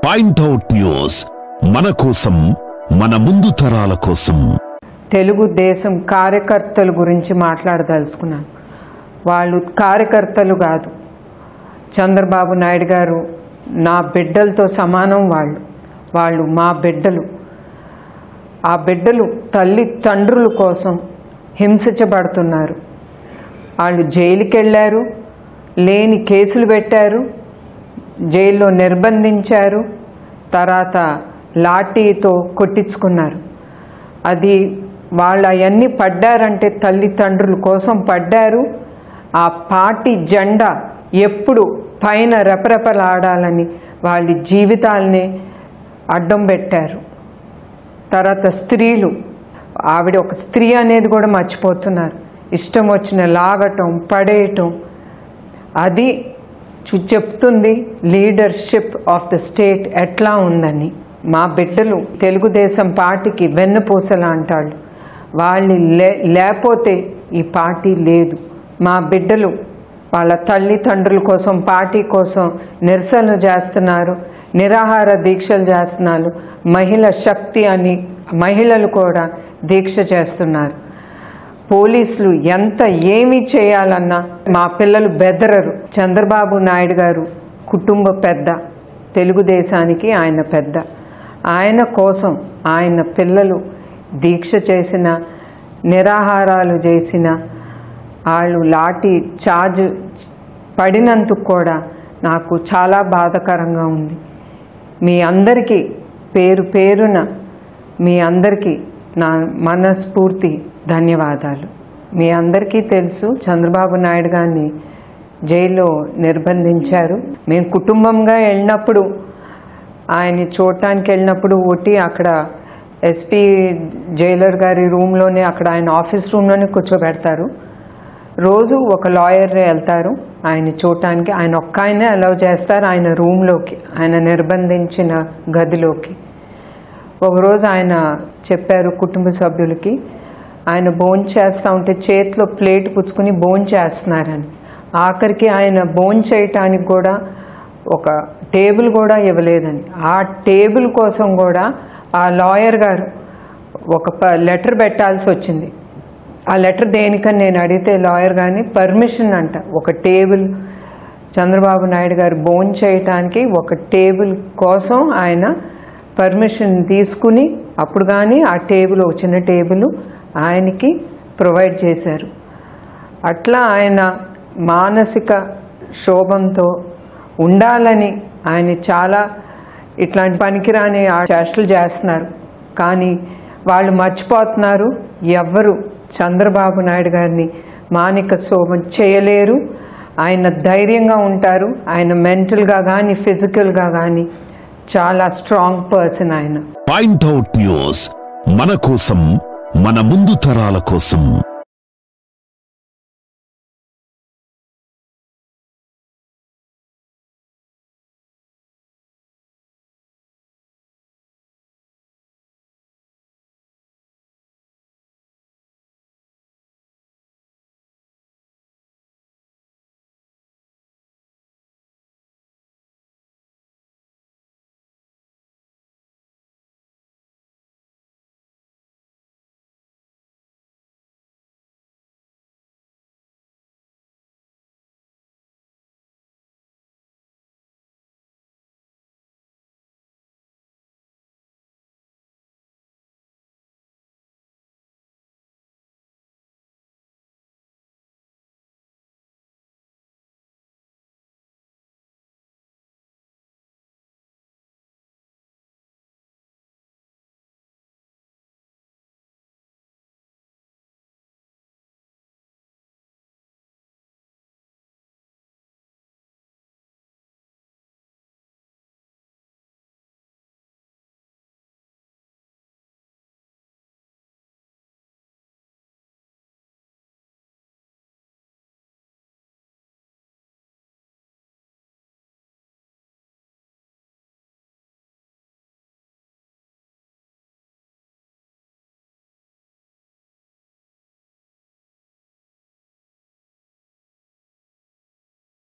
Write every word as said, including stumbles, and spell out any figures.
Point out news, మన కోసం, మన ముందు తరాల కోసం. తెలుగుదేశం కార్యకర్తల గురించి మాట్లాడదలుచుకున్నాను. వాళ్ళు కార్యకర్తలు కాదు. చంద్రబాబు నాయుడు గారు నా బిడ్డలతో సమానం. వాళ్ళు వాళ్ళు మా బిడ్డలు. ఆ బిడ్డలు తల్లి తండ్రుల కోసం హింసించబడుతున్నారు. వాళ్ళు జైలుకి వెళ్ళారు, లేని కేసులు పెట్టారు, జైల్లో నిర్బంధించారు, తర్వాత లాఠీతో కొట్టించుకున్నారు. అది వాళ్ళు అవన్నీ పడ్డారంటే తల్లిదండ్రుల కోసం పడ్డారు. ఆ పార్టీ జెండా ఎప్పుడు పైన రెపరెపలాడాలని వాళ్ళ జీవితాలని అడ్డం పెట్టారు. తర్వాత స్త్రీలు, ఆవిడ ఒక స్త్రీ అనేది కూడా మర్చిపోతున్నారు. ఇష్టం వచ్చిన లాగటం, పడేయటం, అది చెప్తుంది లీడర్షిప్ ఆఫ్ ద స్టేట్ ఎట్లా ఉందని. మా బిడ్డలు తెలుగుదేశం పార్టీకి వెన్నుపూసలా అంటాడు. వాళ్ళు లే లేకపోతే ఈ పార్టీ లేదు. మా బిడ్డలు వాళ్ళ తల్లిదండ్రుల కోసం, పార్టీ కోసం నిరసన చేస్తున్నారు, నిరాహార దీక్షలు చేస్తున్నారు. మహిళ శక్తి అని మహిళలు కూడా దీక్ష చేస్తున్నారు. పోలీసులు ఎంత ఏమి చేయాలన్నా మా పిల్లలు బెదరరు. చంద్రబాబు నాయుడు గారు కుటుంబ పెద్ద, తెలుగుదేశానికి ఆయన పెద్ద. ఆయన కోసం ఆయన పిల్లలు దీక్ష చేసిన, నిరాహారాలు చేసిన, వాళ్ళు లాఠీ చార్జ్ పడినందుకు కూడా నాకు చాలా బాధాకరంగా ఉంది. మీ అందరికీ పేరు పేరున మీ అందరికీ నా మనస్ఫూర్తి ధన్యవాదాలు. మీ అందరికీ తెలుసు, చంద్రబాబు నాయుడు గారిని జైల్లో నిర్బంధించారు. మేము కుటుంబంగా వెళ్ళినప్పుడు, ఆయన చూడటానికి వెళ్ళినప్పుడు ఒకటి అక్కడ ఎస్పీ జైలర్ గారి రూమ్లోనే, అక్కడ ఆయన ఆఫీస్ రూమ్లోనే కూర్చోబెడతారు. రోజు ఒక లాయర్ వెళ్తారు ఆయన చూడటానికి. ఆయన ఒక్క ఆయనే అలౌ చేస్తారు ఆయన రూమ్లోకి, ఆయన నిర్బంధించిన గదిలోకి. ఒకరోజు ఆయన చెప్పారు కుటుంబ సభ్యులకి, ఆయన భోజనం చేస్తూ ఉంటే చేతిలో ప్లేట్ పుచ్చుకుని భోజనం చేస్తున్నారని. ఆఖరికి ఆయన భోజనం చేయటానికి కూడా ఒక టేబుల్ కూడా ఇవ్వలేదని. ఆ టేబుల్ కోసం కూడా ఆ లాయర్ గారు ఒక లెటర్ పెట్టాల్సి వచ్చింది. ఆ లెటర్ దేనికని నేను అడిగితే లాయర్ గారిని పర్మిషన్ అంట, ఒక టేబుల్ చంద్రబాబు నాయుడు గారు భోజనం చేయటానికి ఒక టేబుల్ కోసం ఆయన పర్మిషన్ తీసుకుని అప్పుడు కానీ ఆ టేబుల్, ఒక చిన్న టేబుల్ ఆయనకి ప్రొవైడ్ చేశారు. అట్లా ఆయన మానసిక క్షోభంతో ఉండాలని ఆయన చాలా ఇట్లాంటి పనికిరాని చేష్టలు చేస్తున్నారు. కానీ వాళ్ళు మర్చిపోతున్నారు, ఎవ్వరు చంద్రబాబు నాయుడు గారిని మానసిక క్షోభం చేయలేరు. ఆయన ధైర్యంగా ఉంటారు. ఆయన మెంటల్గా కానీ ఫిజికల్గా కానీ చాలా స్ట్రాంగ్ పర్సన్ ఆయన. పాయింట్అవుట్ న్యూస్, మన కోసం, మన ముందు తరాల కోసం.